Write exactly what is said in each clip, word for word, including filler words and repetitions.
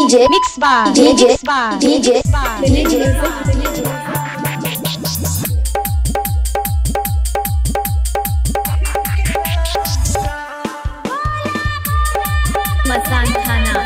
DJ mix बार DJ बार DJ बार डीजे मसान थाना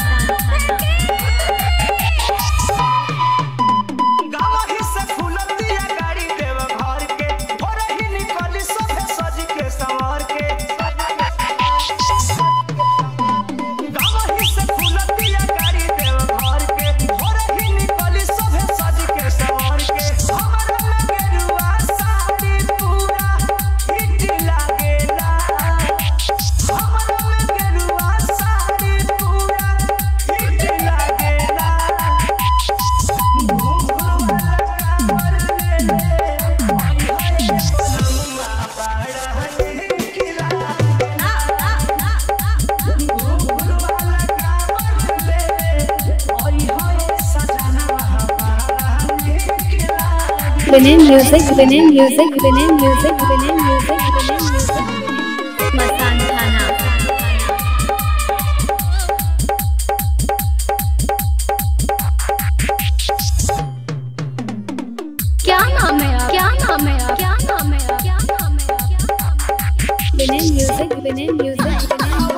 Benin music, Benin music, Benin music, Benin music, Benin music. मसान थाना क्या नाम है क्या नाम है क्या नाम है क्या नाम है Benin music, Benin music, Benin music.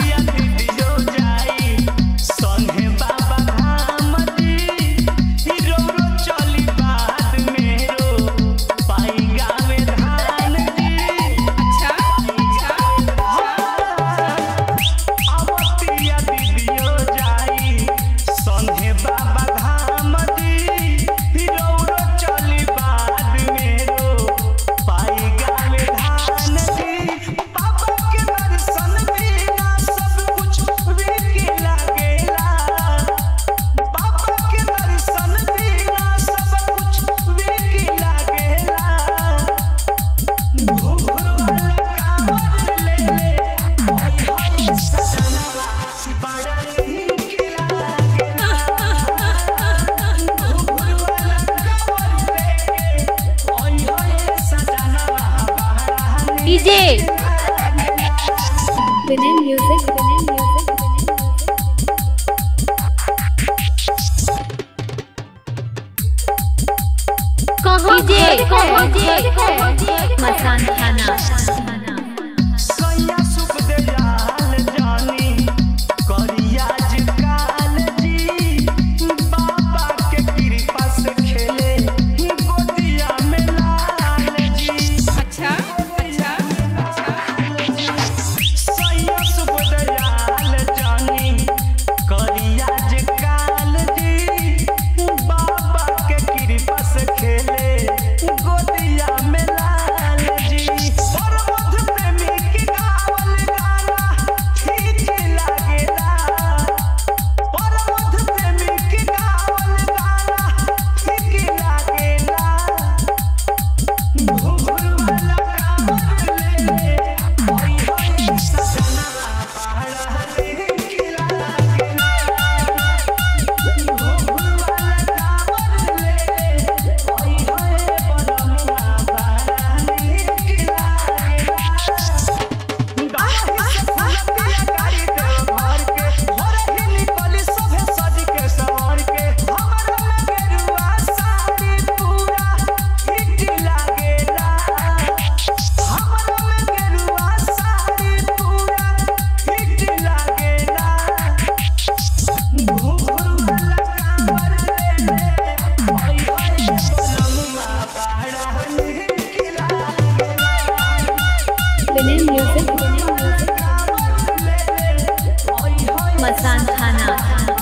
DJ Benin music, Benin music, Benin music. कहाँ डीजे मसान थाना Benin music, Benin music. मसान थाना